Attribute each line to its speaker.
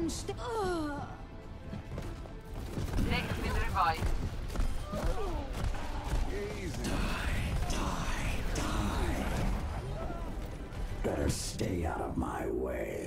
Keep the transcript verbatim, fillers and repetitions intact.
Speaker 1: st- Ugh.
Speaker 2: Next been revived.
Speaker 3: Better stay out of my way.